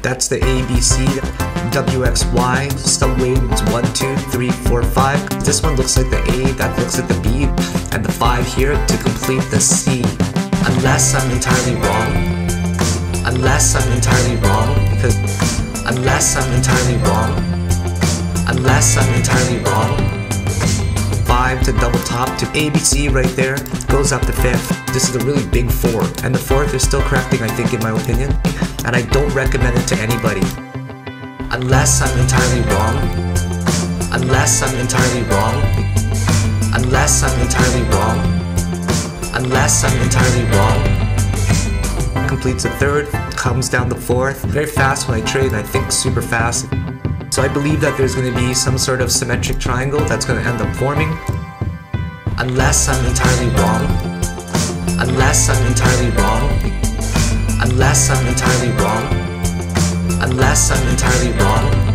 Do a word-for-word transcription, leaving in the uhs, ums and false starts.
That's the A, B, C, W, X, Y, subway one, two, three, four, five. This one looks like the A, that looks like the B, and the five here to complete the C. Unless I'm entirely wrong, unless I'm entirely wrong, because unless I'm entirely wrong, unless I'm entirely wrong. Five to double top to A B C right there, goes up to fifth. This is a really big four, and the fourth is still correcting, I think, in my opinion, and I don't recommend it to anybody. Unless I'm entirely wrong, unless I'm entirely wrong, unless I'm entirely wrong, unless I'm entirely wrong. Completes the third, comes down the fourth. Very fast when I trade, and I think super fast. So I believe that there's going to be some sort of symmetric triangle that's going to end up forming. Unless I'm entirely wrong, unless I'm entirely wrong, unless I'm entirely wrong, unless I'm entirely wrong.